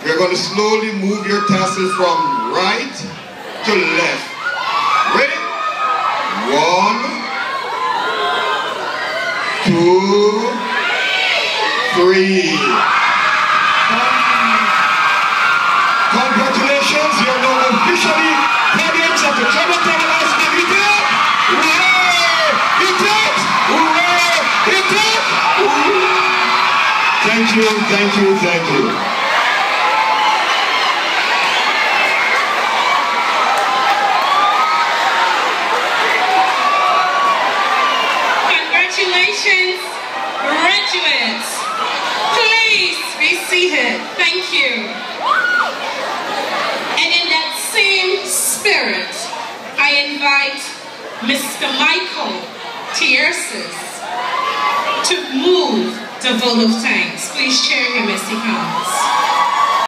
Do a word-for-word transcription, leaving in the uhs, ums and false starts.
You're going to slowly move your tassels from right to left. Ready? One, two, three. Congratulations, you are now officially guardians of the Graduates Toss. Thank you, thank you, thank you. Congratulations, graduates. Please be seated. Thank you. And in that same spirit, I invite Mister Michael Tierces to move the vote of thanks. Please chair him as he comes.